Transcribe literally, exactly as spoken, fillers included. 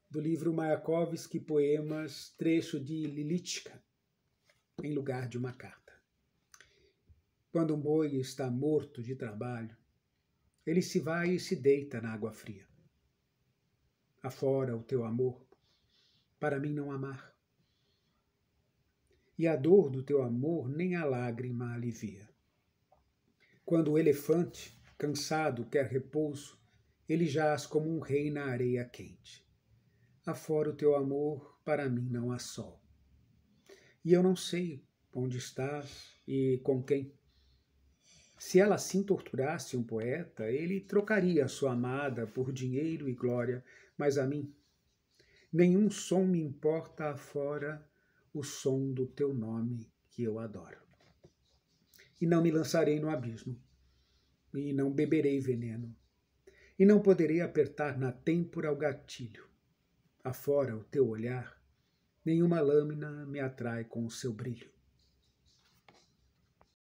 do livro Mayakovsky, poemas, trecho de Lilichka, em lugar de uma carta. Quando um boi está morto de trabalho, ele se vai e se deita na água fria. Afora o teu amor, para mim não amar. E a dor do teu amor nem a lágrima alivia. Quando o elefante, cansado, quer repouso, ele jaz como um rei na areia quente. Afora o teu amor, para mim não há sol. E eu não sei onde estás e com quem. Se ela assim torturasse um poeta, ele trocaria a sua amada por dinheiro e glória, mas a mim, nenhum som me importa afora o som do teu nome que eu adoro. E não me lançarei no abismo, e não beberei veneno, e não poderei apertar na têmpora o gatilho. Afora o teu olhar, nenhuma lâmina me atrai com o seu brilho.